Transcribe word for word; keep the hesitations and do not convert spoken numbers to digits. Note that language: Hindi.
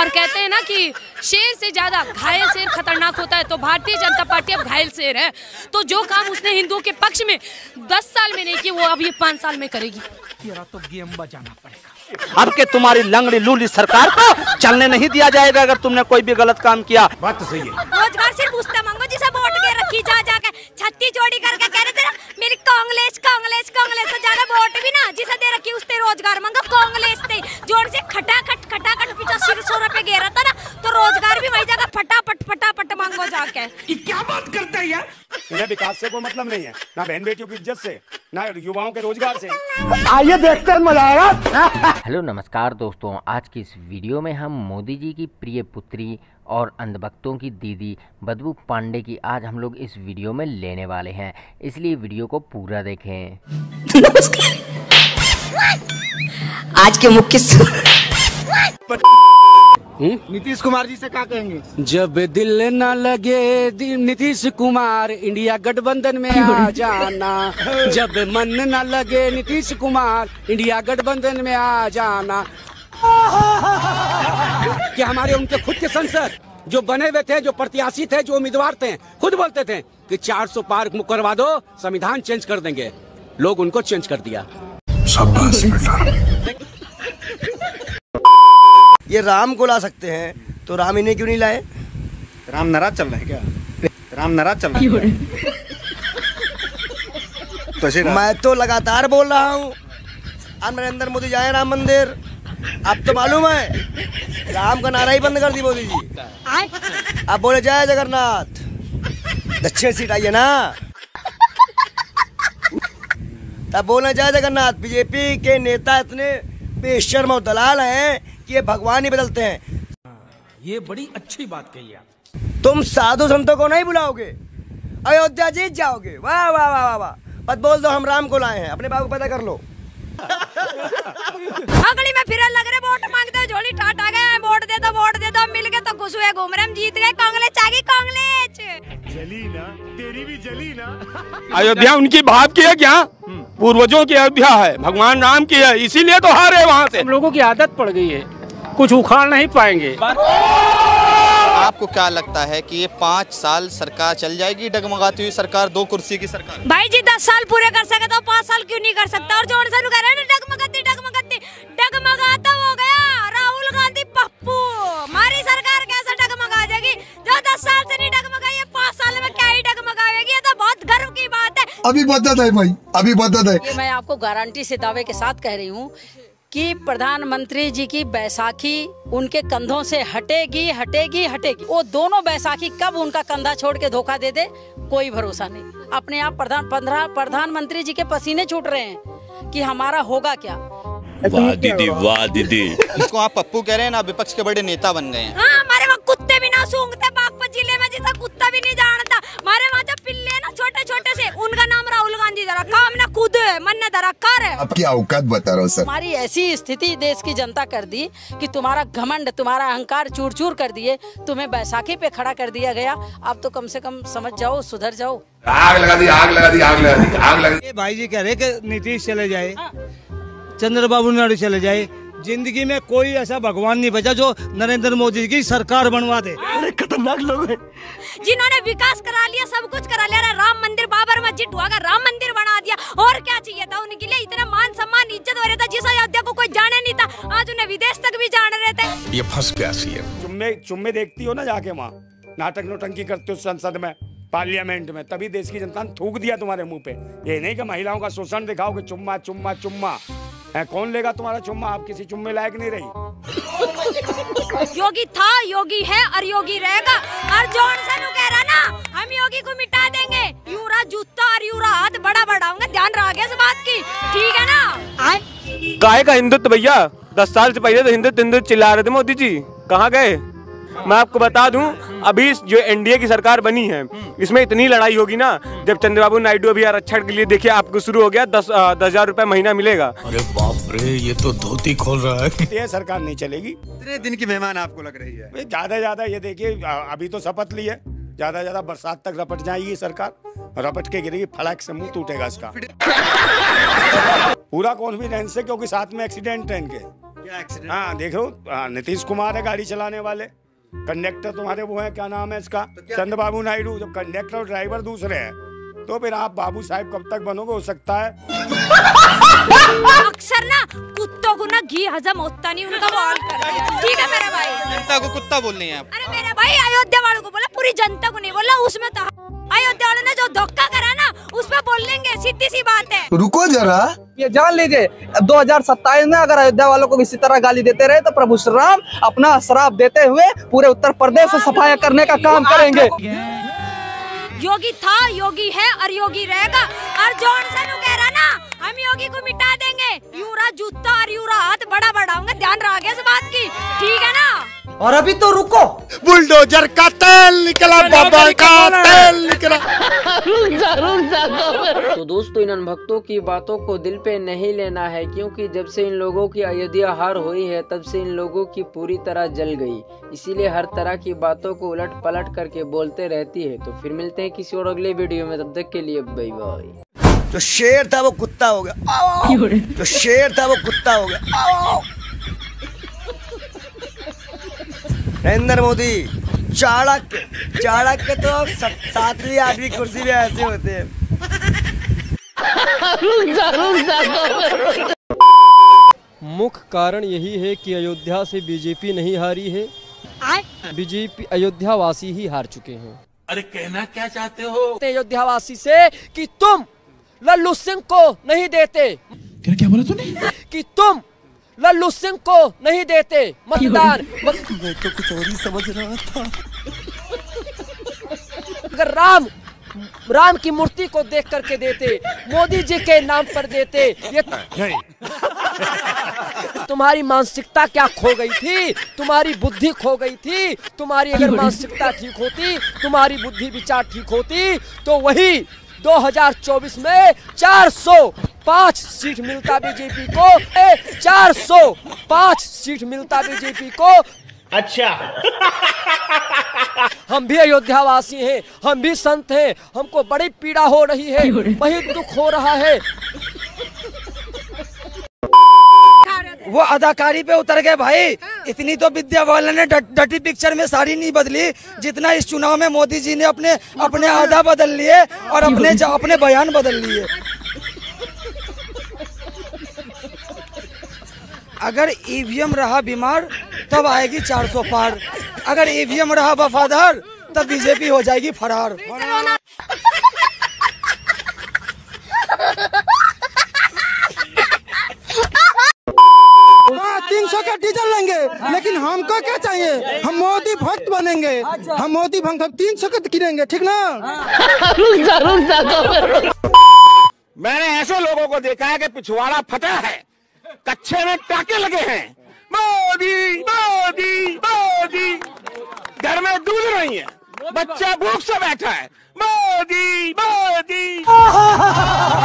और कहते हैं ना कि शेर से ज्यादा घायल शेर खतरनाक होता है, तो भारतीय जनता पार्टी अब घायल शेर है। तो जो काम उसने हिंदुओं के पक्ष में दस साल में नहीं किया, वो अब ये पाँच साल में करेगी। तेरा तो गेम बजाना पड़ेगा। अब के तुम्हारी लंगड़ी लूली सरकार को चलने नहीं दिया जाएगा अगर तुमने कोई भी गलत काम किया। बात तो सही है। रोजगार सिर्फ पूछता मांगो जिसे वोट के रखी जा जाके छत्ती जोड़ी करके कह रहे थे ना मेरी कांग्रेस कांग्रेस कांग्रेस, तो ज्यादा वोट भी ना जिसे दे रखी उससे रोजगार मांगो। कांग्रेस से जोर से खटाखट खटाखट पचासी सौ रुपए घेरा था ना, तो रोजगार भी वही जगह फटाफट फटाफट मांगो जाके। ये क्या बात करता है यार? इन्हें विकास से कोई मतलब नहीं है, ना बहन बेटियों की इज्जत से, ना युवाओं के रोजगार से। आइए देखते हैं, मजा आएगा। हेलो नमस्कार दोस्तों, आज की इस वीडियो में हम मोदी जी की प्रिय पुत्री और अंधभक्तों की दीदी बदबू पांडे की आज हम लोग इस वीडियो में लेने वाले हैं, इसलिए वीडियो को पूरा देखें। आज के मुख्य नीतीश कुमार जी से क्या कहेंगे? जब दिल न लगे नीतीश कुमार इंडिया गठबंधन में आ जाना, जब मन न लगे नीतीश कुमार इंडिया गठबंधन में आ जाना। क्या हमारे उनके खुद के संसद जो बने हुए थे, जो प्रत्याशी थे, जो उम्मीदवार थे, खुद बोलते थे कि चार सौ पार करवा दो, संविधान चेंज कर देंगे। लोग उनको चेंज कर दिया। शाबाश बेटा। ये राम को ला सकते हैं तो राम इन्हें क्यों नहीं लाए? राम नाराज चल रहा है क्या? राम नाराज चल रहा है तो मैं तो लगातार बोल रहा हूँ आज नरेंद्र मोदी जाए राम मंदिर। अब तो मालूम है राम का नारा ही बंद कर दी मोदी जी। अब बोले जय जगन्नाथ। दक्षिण सीट आई है ना, तब बोले जय जगन्नाथ। बीजेपी के नेता इतने बेशर्म और दलाल हैं कि ये भगवान ही बदलते हैं। ये बड़ी अच्छी बात कही आप। तुम साधु संतों को नहीं बुलाओगे, अयोध्या जीत जाओगे। वाह वाह वाह वाह वाह। बस बोल दो हम राम को लाए हैं, अपने बाबू को पता कर लो। अगली में फिर लग रहे वोट मांगते हो, झोली ठाट आ गए, वोट दे दो वोट दे दो, मिल गए तो खुश हुए, घूम रहे हम जीत गए, कांग्रेस आ गई कांग्रेस। जली ना, तेरी भी जली ना। अयोध्या उनकी बाप की है क्या? पूर्वजों की अयोध्या है, भगवान राम की है, इसीलिए तो हारे वहाँ से। हम लोगों की आदत पड़ गई है, कुछ उखाड़ नहीं पाएंगे। आपको क्या लगता है कि ये पाँच साल सरकार चल जाएगी, डगमगाती हुई सरकार, दो कुर्सी की सरकार? भाई जी दस साल पूरे कर सके तो पाँच साल क्यों नहीं कर सकता? और जोर से कह रहे हैं डगमगाती डगमगाती, डगमगाता हो गया राहुल गांधी पप्पू। हमारी सरकार कैसे डगमगा जाएगी? जो दस साल से नहीं डगमगाई है, पाँच साल में क्या ही डगमगाएगी? ये तो बहुत गर्व की बात है। अभी बदत है भाई, अभी बदत है। ये मैं आपको गारंटी से दावे के साथ कह रही हूँ कि प्रधानमंत्री जी की बैसाखी उनके कंधों से हटेगी हटेगी हटेगी। वो दोनों बैसाखी कब उनका कंधा छोड़ के धोखा दे दे, कोई भरोसा नहीं। अपने आप प्रधान पंद्रह प्रधानमंत्री जी के पसीने छूट रहे हैं कि हमारा होगा क्या। वाह दीदी, वाह दीदी। इसको आप पप्पू कह रहे हैं ना, विपक्ष के बड़े नेता बन गए हैं। हाँ, हमारे वहाँ कुत्ते भी ना सूंघते, बागपत जिले में जिसका कुत्ता भी नहीं जानता। हमारे वहाँ जो पिल्ले हैं ना छोटे छोटे से, उनका नाम राहुल गांधी दे रखा, हमने खुद मन ने दे रखा है। अब क्या औकात बता रहा हूँ सर। हमारी ऐसी स्थिति देश की जनता कर दी कि तुम्हारा घमंड, तुम्हारा अहंकार चूर चूर कर दिए, तुम्हें बैसाखी पे खड़ा कर दिया गया। अब तो कम से कम समझ जाओ, सुधर जाओ। आग लगा दी, आग लगा दी, आग लगा दी, आग लगा दी। भाई जी कह रहे कि नीतीश चले जाए, चंद्रबाबू नायडू चले जाए, जिंदगी में कोई ऐसा भगवान नहीं बचा जो नरेंद्र मोदी की सरकार बनवा दे। अरे खतरनाक लोग हैं जिन्होंने विकास करा लिया, सब कुछ करा लिया। राम मंदिर, बाबर मस्जिद हुआ, राम मंदिर बना दिया, और क्या चाहिए था उनके लिए? इतना मान सम्मान इज्जत हो रहा था, जिस अयोध्या को कोई जाने नहीं था, आज उन्हें विदेश तक भी जान रहे थे। ये फंस गया सी है। चुम्मे चुम्मे देखती हो ना जाके वहाँ, नाटक नोटंकी करते हो संसद में, पार्लियामेंट में, तभी देश की जनता ने थूक दिया तुम्हारे मुंह पे। ये नहीं कि महिलाओं का शोषण दिखाओ कि चुम्मा चुम्मा चुम्मा है। कौन लेगा तुम्हारा चुम्मा? आप किसी चुम्मे लायक नहीं रही। योगी था, योगी है और योगी रहेगा। और जॉनसन कह रहा ना हम योगी को मिटा देंगे, यूरा जूता और यूरा हाथ बड़ा बड़ा होंगे। ध्यान रखिए इस बात की, ठीक है ना? काहे का हिंदुत्व भैया? दस साल से पहले तो हिंदुत्व हिंदुत्व चिल्ला रहे थे, मोदी जी कहाँ गए? मैं आपको बता दूं, अभी जो एनडीए की सरकार बनी है, इसमें इतनी लड़ाई होगी ना, जब चंद्रबाबू नायडू अभी आरक्षण के लिए देखिए आपको शुरू हो गया, दस दस हजार रुपए महीना मिलेगा। अरे बाप रे, ये तो धोती खोल रहा है। ये सरकार नहीं चलेगी। कितने दिन की मेहमान आपको लग रही है? ज्यादा ज्यादा ये देखिए, अभी तो शपथ ली है, ज्यादा ज्यादा बरसात तक रपट जाएगी सरकार, रपट के गिरेगी, फड़ाक से मुंह टूटेगा इसका पूरा कॉन्फिडेंस है, क्योंकि साथ में एक्सीडेंट ट्रेन के हाँ देखो, हाँ, नीतीश कुमार है गाड़ी चलाने वाले, कंडक्टर तुम्हारे वो है, क्या नाम है इसका, चंद्रबाबू नायडू। जब कंडक्टर और ड्राइवर दूसरे हैं तो फिर आप बाबू साहब कब तक बनोगे? हो सकता है अक्सर ना कुत्तों को ना घी हजम होता नहीं, उनका बॉल कर दिया। ठीक है मेरा भाई, जनता को कुत्ता बोल रही हैं आप। अरे मेरा भाई अयोध्या वालों को बोला, पूरी जनता को नहीं बोला। उसमें तो अयोध्या वालों ने जो धोखा करा ना, उसमें बोल लेंगे, सीधी सी बात है। रुको जरा, ये जान लीजिए दो हजार सत्ताईस में अगर अयोध्या वालों को इसी तरह गाली देते रहे तो प्रभु श्री राम अपना श्राप देते हुए पूरे उत्तर प्रदेश से सफाई करने का काम करेंगे। योगी था, योगी है और योगी रहेगा। और जॉनसन कह रहा ना, हम योगी को मिटा देंगे। यूरा जूता और यूरा हाथ बड़ा बड़ा होंगे, ध्यान रखिए इस बात की, ठीक है ना। और अभी तो रुको, बुलडोजर का तेल निकला, बाबा का तेल निकला। तो दोस्तों, इन अनभक्तों की बातों को दिल पे नहीं लेना है, क्योंकि जब से इन लोगों की अयोध्या हार हुई है तब से इन लोगों की पूरी तरह जल गई। इसीलिए हर तरह की बातों को उलट पलट करके बोलते रहती है। तो फिर मिलते हैं किसी और अगले वीडियो में, तब तक के लिए बाय बाय। जो शेर था वो कुत्ता हो गया, जो शेर था वो कुत्ता हो गया। नरेंद्र मोदी चाणक्य, चाणक्य तो सातवीं आठवीं कुर्सी में ऐसे होते हैं। मुख्य कारण यही है कि अयोध्या से बीजेपी नहीं हारी है, बीजेपी अयोध्या वासी ही हार चुके हैं। अरे कहना क्या चाहते हो? अयोध्या वासी से कि तुम लल्लू सिंह को नहीं देते, क्या क्या बोला तूने? कि तुम लल्लू सिंह को नहीं देते मतदान। मैं तो कुछ और ही समझ रहा था। अगर राम राम की मूर्ति को देख करके देते, मोदी जी के नाम पर देते, ये नहीं। तुम्हारी मानसिकता क्या खो गई थी? तुम्हारी बुद्धि खो गई थी। तुम्हारी अगर मानसिकता ठीक होती, तुम्हारी बुद्धि विचार ठीक होती, तो वही दो हजार चौबीस में चार सौ पाँच सीट मिलता बीजेपी को, चार सौ पाँच सीट मिलता बीजेपी को। अच्छा हम भी अयोध्या वासी हैं, हम भी संत हैं, हमको बड़ी पीड़ा हो रही है, वही दुख हो रहा है। वो अदाकारी पे उतर गए भाई। इतनी तो विद्या बालन ने डटी पिक्चर में साड़ी नहीं बदली जितना इस चुनाव में मोदी जी ने अपने अपने आधा बदल लिए और अपने अपने बयान बदल लिए। अगर ईवीएम रहा बीमार तब आएगी चार सौ पार, अगर ईवीएम रहा वफादार तब बीजेपी हो जाएगी फरार। तीन सौ का डीजल लेंगे, लेकिन हमको क्या चाहिए? हम मोदी भक्त बनेंगे, हम मोदी भक्त, हम तीन सौ का किनेंगे, ठीक ना? मैंने ऐसे लोगों को देखा है कि पिछवाड़ा फटा है, कच्चे में टाके लगे हैं, मोदी मोदी मोदी, घर में दूध नहीं है, बच्चा भूख से बैठा है, मोदी मोदी।